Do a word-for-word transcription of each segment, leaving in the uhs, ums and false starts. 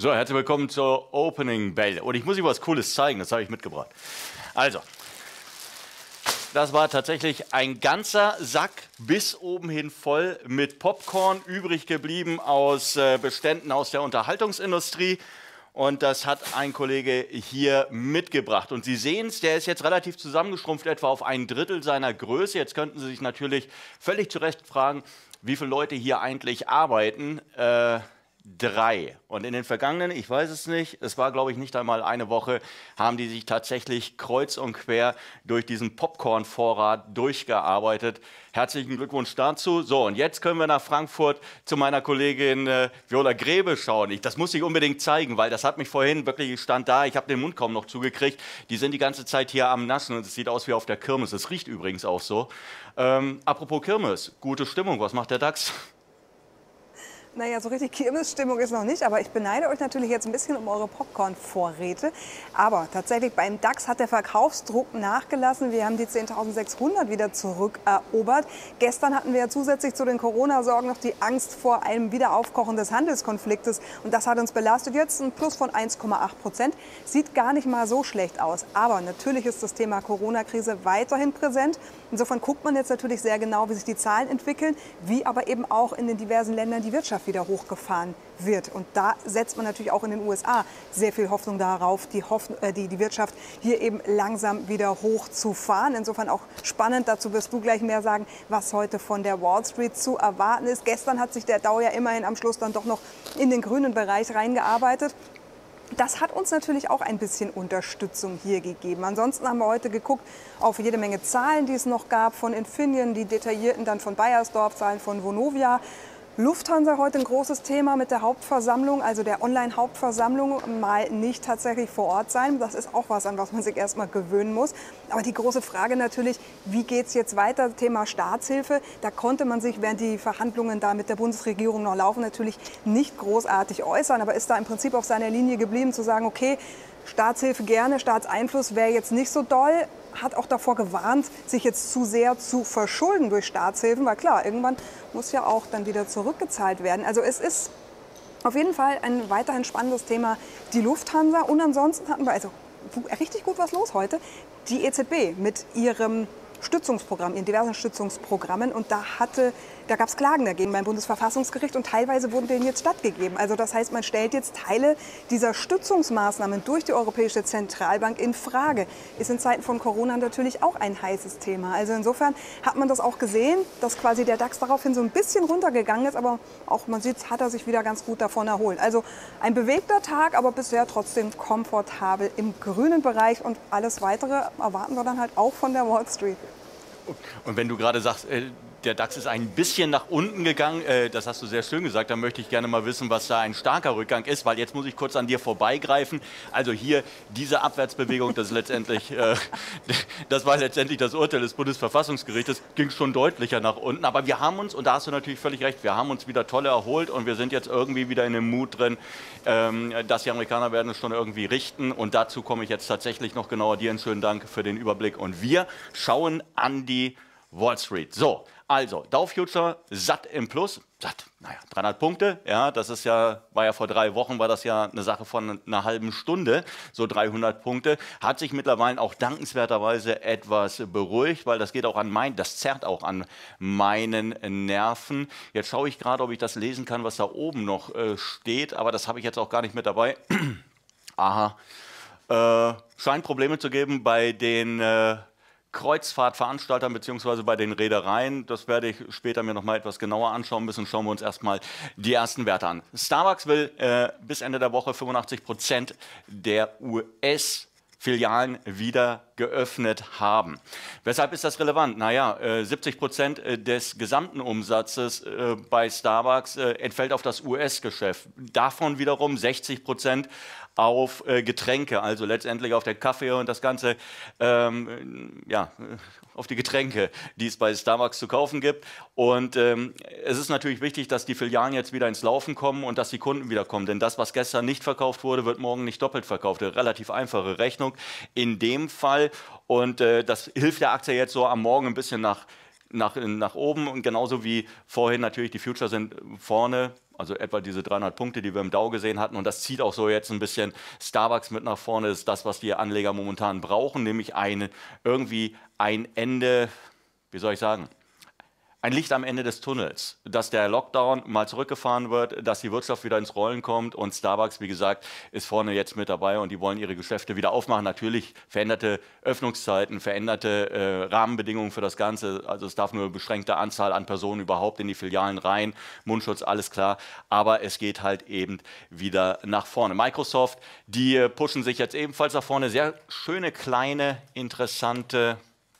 So, herzlich willkommen zur Opening Bell. Und ich muss Ihnen was Cooles zeigen, das habe ich mitgebracht. Also, das war tatsächlich ein ganzer Sack bis oben hin voll mit Popcorn, übrig geblieben aus äh, Beständen aus der Unterhaltungsindustrie. Und das hat ein Kollege hier mitgebracht. Und Sie sehen es, der ist jetzt relativ zusammengeschrumpft, etwa auf ein Drittel seiner Größe. Jetzt könnten Sie sich natürlich völlig zu Recht fragen, wie viele Leute hier eigentlich arbeiten. Äh, Drei. Und in den vergangenen, ich weiß es nicht, es war glaube ich nicht einmal eine Woche, haben die sich tatsächlich kreuz und quer durch diesen Popcorn-Vorrat durchgearbeitet. Herzlichen Glückwunsch dazu. So, und jetzt können wir nach Frankfurt zu meiner Kollegin äh, Viola Grebe schauen. Ich, das muss ich unbedingt zeigen, weil das hat mich vorhin wirklich, ich stand da, ich habe den Mund kaum noch zugekriegt. Die sind die ganze Zeit hier am Naschen und es sieht aus wie auf der Kirmes. Es riecht übrigens auch so. Ähm, apropos Kirmes, gute Stimmung, was macht der DAX? Naja, so richtig Kirmesstimmung ist noch nicht, aber ich beneide euch natürlich jetzt ein bisschen um eure Popcorn-Vorräte. Aber tatsächlich beim DAX hat der Verkaufsdruck nachgelassen. Wir haben die zehntausendsechshundert wieder zurückerobert. Gestern hatten wir ja zusätzlich zu den Corona-Sorgen noch die Angst vor einem Wiederaufkochen des Handelskonfliktes. Und das hat uns belastet. Jetzt ein Plus von eins Komma acht Prozent. Sieht gar nicht mal so schlecht aus. Aber natürlich ist das Thema Corona-Krise weiterhin präsent. Insofern guckt man jetzt natürlich sehr genau, wie sich die Zahlen entwickeln, wie aber eben auch in den diversen Ländern die Wirtschaft wieder hochgefahren wird. Und da setzt man natürlich auch in den U S A sehr viel Hoffnung darauf, die, Hoffnung, äh, die, die Wirtschaft hier eben langsam wieder hochzufahren. Insofern auch spannend, dazu wirst du gleich mehr sagen, was heute von der Wall Street zu erwarten ist. Gestern hat sich der Dow ja immerhin am Schluss dann doch noch in den grünen Bereich reingearbeitet. Das hat uns natürlich auch ein bisschen Unterstützung hier gegeben. Ansonsten haben wir heute geguckt auf jede Menge Zahlen, die es noch gab von Infineon, die detaillierten dann von Bayersdorf, Zahlen von Vonovia. Lufthansa heute ein großes Thema mit der Hauptversammlung, also der Online-Hauptversammlung, mal nicht tatsächlich vor Ort sein. Das ist auch was, an was man sich erstmal gewöhnen muss. Aber die große Frage natürlich, wie geht es jetzt weiter? Thema Staatshilfe, da konnte man sich, während die Verhandlungen da mit der Bundesregierung noch laufen, natürlich nicht großartig äußern, aber ist da im Prinzip auf seiner Linie geblieben, zu sagen, okay, Staatshilfe gerne, Staatseinfluss wäre jetzt nicht so doll. Hat auch davor gewarnt, sich jetzt zu sehr zu verschulden durch Staatshilfen, weil klar, irgendwann muss ja auch dann wieder zurückgezahlt werden. Also es ist auf jeden Fall ein weiterhin spannendes Thema, die Lufthansa. Und ansonsten hatten wir also richtig gut was los heute, die E Z B mit ihrem Stützungsprogramm, in diversen Stützungsprogrammen. Und da, hatte, da gab es Klagen dagegen beim Bundesverfassungsgericht und teilweise wurden denen jetzt stattgegeben. Also das heißt, man stellt jetzt Teile dieser Stützungsmaßnahmen durch die Europäische Zentralbank in Frage. Ist in Zeiten von Corona natürlich auch ein heißes Thema. Also insofern hat man das auch gesehen, dass quasi der DAX daraufhin so ein bisschen runtergegangen ist, aber auch man sieht, hat er sich wieder ganz gut davon erholt. Also ein bewegter Tag, aber bisher trotzdem komfortabel im grünen Bereich und alles Weitere erwarten wir dann halt auch von der Wall Street. Und wenn du gerade sagst, äh, der DAX ist ein bisschen nach unten gegangen, äh, das hast du sehr schön gesagt, dann möchte ich gerne mal wissen, was da ein starker Rückgang ist, weil jetzt muss ich kurz an dir vorbeigreifen. Also hier diese Abwärtsbewegung, das, ist letztendlich, äh, das war letztendlich das Urteil des Bundesverfassungsgerichtes, ging schon deutlicher nach unten. Aber wir haben uns, und da hast du natürlich völlig recht, wir haben uns wieder toll erholt und wir sind jetzt irgendwie wieder in dem Mut drin, ähm, dass die Amerikaner werden es schon irgendwie richten. Und dazu komme ich jetzt tatsächlich noch genauer. Dir einen schönen Dank für den Überblick. Und wir schauen an die Wall Street. So, also Dow Future satt im Plus, satt, naja, dreihundert Punkte, ja, das ist ja, war ja vor drei Wochen, war das ja eine Sache von einer halben Stunde, so dreihundert Punkte, hat sich mittlerweile auch dankenswerterweise etwas beruhigt, weil das geht auch an mein, das zerrt auch an meinen Nerven. Jetzt schaue ich gerade, ob ich das lesen kann, was da oben noch äh, steht, aber das habe ich jetzt auch gar nicht mit dabei. Aha, äh, scheint Probleme zu geben bei den äh, Kreuzfahrtveranstaltern bzw. bei den Reedereien. Das werde ich später mir noch mal etwas genauer anschauen müssen. Schauen wir uns erstmal die ersten Werte an. Starbucks will äh, bis Ende der Woche fünfundachtzig Prozent der U S Filialen wieder geöffnet haben. Weshalb ist das relevant? Naja, äh, siebzig Prozent des gesamten Umsatzes äh, bei Starbucks äh, entfällt auf das U S-Geschäft. Davon wiederum sechzig Prozent auf äh, Getränke, also letztendlich auf den Kaffee und das Ganze, ähm, ja, auf die Getränke, die es bei Starbucks zu kaufen gibt. Und ähm, es ist natürlich wichtig, dass die Filialen jetzt wieder ins Laufen kommen und dass die Kunden wieder kommen. Denn das, was gestern nicht verkauft wurde, wird morgen nicht doppelt verkauft. Eine relativ einfache Rechnung in dem Fall. Und äh, das hilft der Aktie jetzt so am Morgen ein bisschen nach Nach, nach oben und genauso wie vorhin natürlich die Futures sind vorne, also etwa diese dreihundert Punkte, die wir im Dow gesehen hatten. Und das zieht auch so jetzt ein bisschen Starbucks mit nach vorne. Das ist das, was die Anleger momentan brauchen, nämlich eine, irgendwie ein Ende, wie soll ich sagen, ein Licht am Ende des Tunnels, dass der Lockdown mal zurückgefahren wird, dass die Wirtschaft wieder ins Rollen kommt und Starbucks, wie gesagt, ist vorne jetzt mit dabei und die wollen ihre Geschäfte wieder aufmachen. Natürlich veränderte Öffnungszeiten, veränderte äh, Rahmenbedingungen für das Ganze. Also es darf nur eine beschränkte Anzahl an Personen überhaupt in die Filialen rein, Mundschutz, alles klar. Aber es geht halt eben wieder nach vorne. Microsoft, die äh, pushen sich jetzt ebenfalls nach vorne. Sehr schöne, kleine, interessante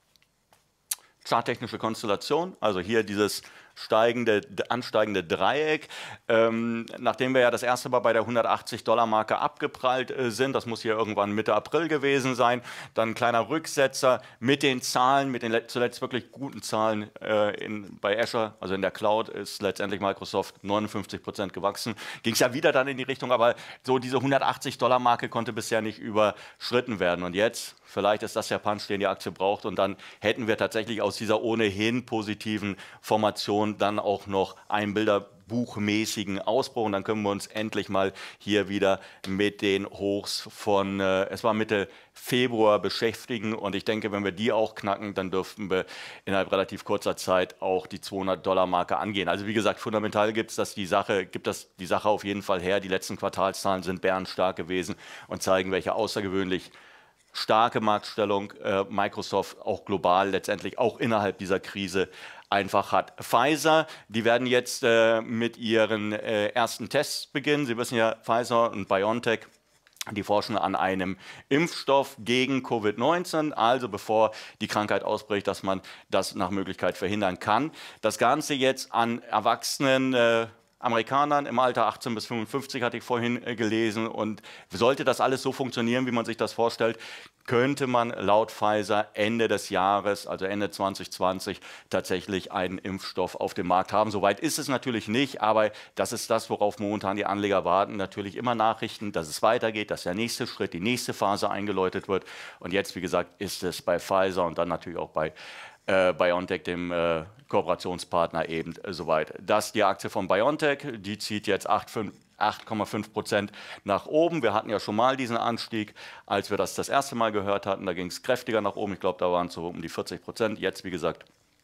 charttechnische Konstellation, also hier dieses steigende, ansteigende Dreieck, ähm, nachdem wir ja das erste Mal bei der hundertachtzig Dollar Marke abgeprallt äh, sind, das muss hier irgendwann Mitte April gewesen sein, dann ein kleiner Rücksetzer mit den Zahlen, mit den zuletzt wirklich guten Zahlen äh, in, bei Azure, also in der Cloud ist letztendlich Microsoft neunundfünfzig Prozent gewachsen, ging es ja wieder dann in die Richtung, aber so diese hundertachtzig Dollar Marke konnte bisher nicht überschritten werden und jetzt vielleicht ist das der Punch, den die Aktie braucht und dann hätten wir tatsächlich aus dieser ohnehin positiven Formation dann auch noch einen bilderbuchmäßigen Ausbruch und dann können wir uns endlich mal hier wieder mit den Hochs von, äh, es war Mitte Februar beschäftigen und ich denke, wenn wir die auch knacken, dann dürften wir innerhalb relativ kurzer Zeit auch die zweihundert Dollar Marke angehen. Also wie gesagt, fundamental gibt es das die Sache, gibt das die Sache auf jeden Fall her. Die letzten Quartalszahlen sind bärenstark gewesen und zeigen, welche außergewöhnlich starke Marktstellung äh, Microsoft auch global letztendlich auch innerhalb dieser Krise einfach hat. Pfizer, die werden jetzt äh, mit ihren äh, ersten Tests beginnen. Sie wissen ja, Pfizer und BioNTech, die forschen an einem Impfstoff gegen Covid neunzehn, also bevor die Krankheit ausbricht, dass man das nach Möglichkeit verhindern kann. Das Ganze jetzt an Erwachsenen äh, Amerikanern im Alter achtzehn bis fünfundfünfzig, hatte ich vorhin äh, gelesen. Und sollte das alles so funktionieren, wie man sich das vorstellt, könnte man laut Pfizer Ende des Jahres, also Ende zwanzig zwanzig, tatsächlich einen Impfstoff auf dem Markt haben. Soweit ist es natürlich nicht, aber das ist das, worauf momentan die Anleger warten. Natürlich immer Nachrichten, dass es weitergeht, dass der nächste Schritt, die nächste Phase eingeläutet wird. Und jetzt, wie gesagt, ist es bei Pfizer und dann natürlich auch bei Äh, BioNTech, dem äh, Kooperationspartner, eben äh, soweit. Das ist die Aktie von BioNTech, die zieht jetzt acht Komma fünf Prozent nach oben. Wir hatten ja schon mal diesen Anstieg, als wir das das erste Mal gehört hatten. Da ging es kräftiger nach oben. Ich glaube, da waren es so um die vierzig Prozent. Jetzt, wie gesagt,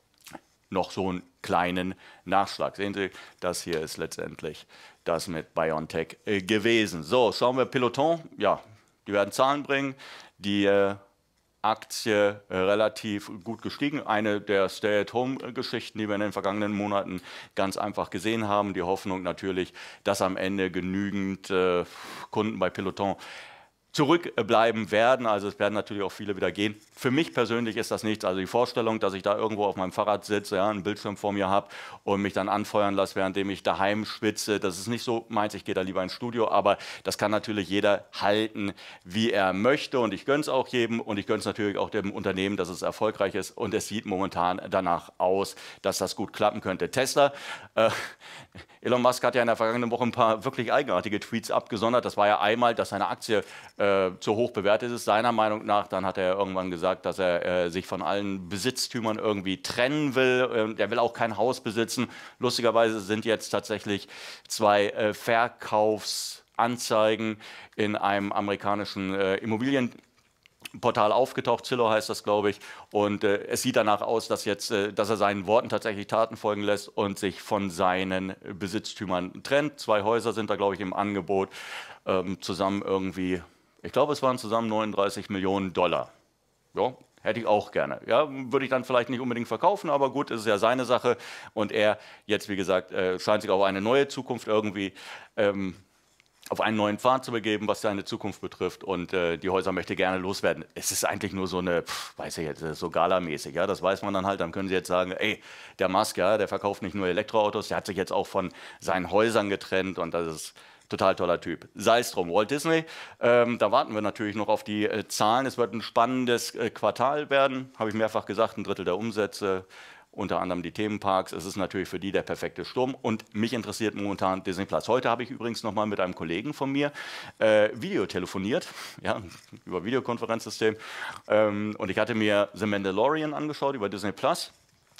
noch so einen kleinen Nachschlag. Sehen Sie, das hier ist letztendlich das mit BioNTech äh, gewesen. So, schauen wir Peloton. Ja, die werden Zahlen bringen. Die äh, Aktie äh, relativ gut gestiegen. Eine der Stay-at-Home-Geschichten, die wir in den vergangenen Monaten ganz einfach gesehen haben. Die Hoffnung natürlich, dass am Ende genügend äh, Kunden bei Peloton zurückbleiben werden. Also es werden natürlich auch viele wieder gehen. Für mich persönlich ist das nichts. Also die Vorstellung, dass ich da irgendwo auf meinem Fahrrad sitze, ja, einen Bildschirm vor mir habe und mich dann anfeuern lasse, währenddem ich daheim schwitze, das ist nicht so meins. Ich gehe da lieber ins Studio, aber das kann natürlich jeder halten, wie er möchte und ich gönne es auch jedem und ich gönne es natürlich auch dem Unternehmen, dass es erfolgreich ist und es sieht momentan danach aus, dass das gut klappen könnte. Tesla, äh, Elon Musk hat ja in der vergangenen Woche ein paar wirklich eigenartige Tweets abgesondert. Das war ja einmal, dass seine Aktie äh, zu hoch bewertet ist, seiner Meinung nach. Dann hat er irgendwann gesagt, dass er äh, sich von allen Besitztümern irgendwie trennen will. Ähm, er will auch kein Haus besitzen. Lustigerweise sind jetzt tatsächlich zwei äh, Verkaufsanzeigen in einem amerikanischen äh, Immobilien Portal aufgetaucht, Zillow heißt das, glaube ich, und äh, es sieht danach aus, dass, jetzt, äh, dass er seinen Worten tatsächlich Taten folgen lässt und sich von seinen Besitztümern trennt. Zwei Häuser sind da, glaube ich, im Angebot, ähm, zusammen irgendwie, ich glaube, es waren zusammen neununddreißig Millionen Dollar. Ja, hätte ich auch gerne. Ja, würde ich dann vielleicht nicht unbedingt verkaufen, aber gut, es ist ja seine Sache und er jetzt, wie gesagt, äh, scheint sich auf eine neue Zukunft irgendwie ähm, auf einen neuen Pfad zu begeben, was seine Zukunft betrifft und äh, die Häuser möchte gerne loswerden. Es ist eigentlich nur so eine, pff, weiß ich jetzt, so Gala-mäßig, ja, das weiß man dann halt, dann können Sie jetzt sagen, ey, der Musk, ja, der verkauft nicht nur Elektroautos, der hat sich jetzt auch von seinen Häusern getrennt und das ist total toller Typ. Sei es drum, Walt Disney, ähm, da warten wir natürlich noch auf die äh, Zahlen, es wird ein spannendes äh, Quartal werden, habe ich mehrfach gesagt, ein Drittel der Umsätze, unter anderem die Themenparks. Es ist natürlich für die der perfekte Sturm und mich interessiert momentan Disney Plus. Heute habe ich übrigens noch mal mit einem Kollegen von mir äh, Video telefoniert, ja, über Videokonferenzsystem ähm, und ich hatte mir The Mandalorian angeschaut über Disney Plus.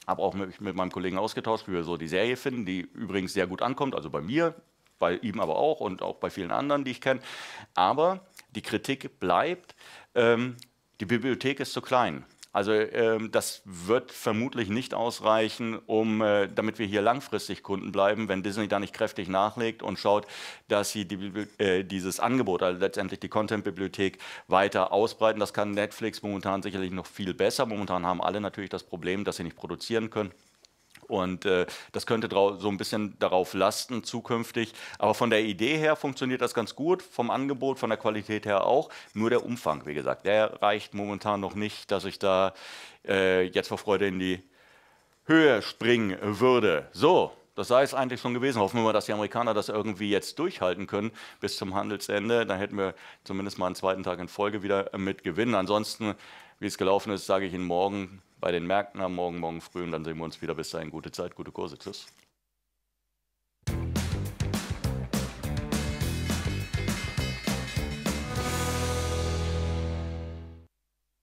habe auch mich mit meinem Kollegen ausgetauscht, wie wir so die Serie finden, die übrigens sehr gut ankommt, also bei mir, bei ihm aber auch und auch bei vielen anderen, die ich kenne. Aber die Kritik bleibt, ähm, die Bibliothek ist zu klein. Also ähm, das wird vermutlich nicht ausreichen, um, äh, damit wir hier langfristig Kunden bleiben, wenn Disney da nicht kräftig nachlegt und schaut, dass sie die, äh, dieses Angebot, also letztendlich die Content-Bibliothek, weiter ausbreiten. Das kann Netflix momentan sicherlich noch viel besser. Momentan haben alle natürlich das Problem, dass sie nicht produzieren können. Und äh, das könnte so ein bisschen darauf lasten zukünftig. Aber von der Idee her funktioniert das ganz gut, vom Angebot, von der Qualität her auch. Nur der Umfang, wie gesagt, der reicht momentan noch nicht, dass ich da äh, jetzt vor Freude in die Höhe springen würde. So, das sei es eigentlich schon gewesen. Hoffen wir mal, dass die Amerikaner das irgendwie jetzt durchhalten können bis zum Handelsende. Dann hätten wir zumindest mal einen zweiten Tag in Folge wieder mit gewinnen. Ansonsten, wie es gelaufen ist, sage ich Ihnen morgen bei den Märkten am Morgen, morgen früh und dann sehen wir uns wieder. Bis dahin, gute Zeit, gute Kurse. Tschüss.